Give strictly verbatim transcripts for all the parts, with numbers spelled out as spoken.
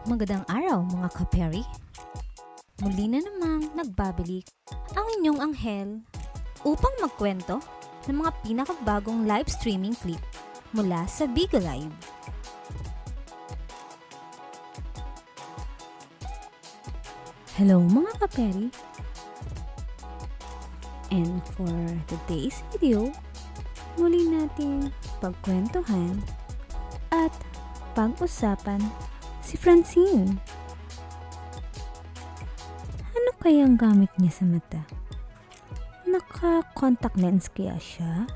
Magandang araw mga kaperi. Muli na namang nagbabalik ang inyong anghel upang magkwento ng mga pinakabagong live streaming clip mula sa Biga Live. Hello mga kaperi. And for today's video, muli nating pagkwentuhan at pag-usapan si Francine. Ano kayang gamit niya sa mata? Naka-contact lens kaya siya?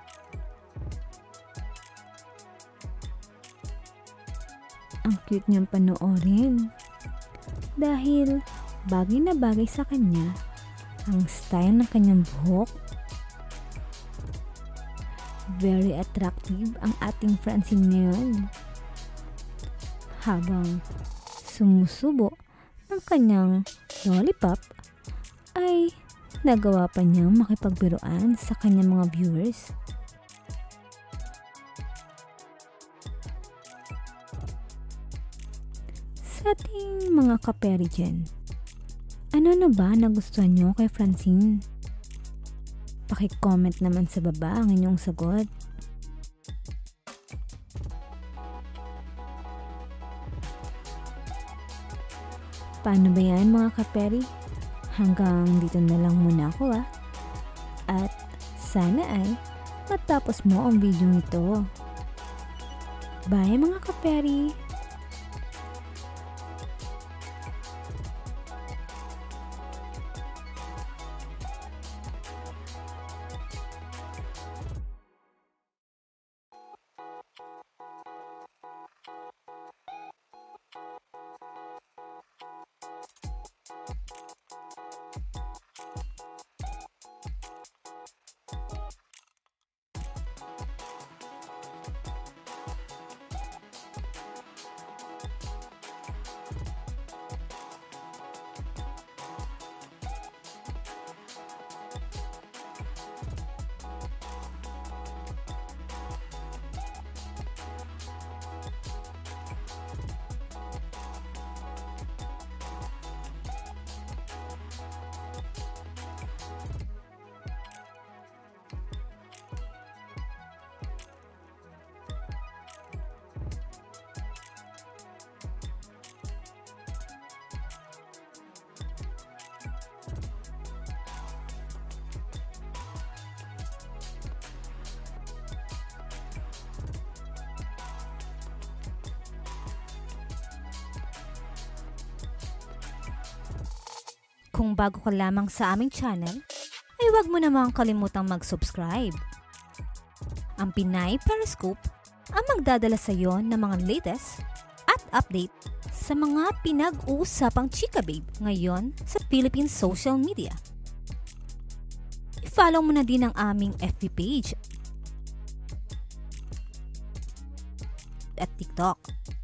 Ang cute niyang panoorin. Dahil bagay na bagay sa kanya ang style ng kanyang buhok. Very attractive ang ating Francine ngayon. Habang sumusubo ng kanyang lollipop, ay nagawa pa niyang makipagbiruan sa kanyang mga viewers. Sa ating mga kaperi dyan, ano na ba nagustuhan niyo kay Francine? Paki-comment naman sa baba ang inyong sagot. Paano ba yan mga kaperi? Hanggang dito na lang muna ako ah. At sana ay matapos mo ang video ito. Bye mga kaperi! Kung bago ka lamang sa aming channel, ay huwag mo namang kalimutang mag-subscribe. Ang Pinay Periscope ang magdadala sa iyo ng mga latest at update sa mga pinag-uusapang chika babe ngayon sa Philippine social media. I-follow mo na din ang aming F B page at TikTok.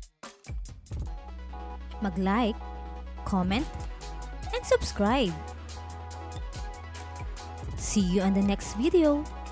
Mag-like, comment, and subscribe. See you on the next video.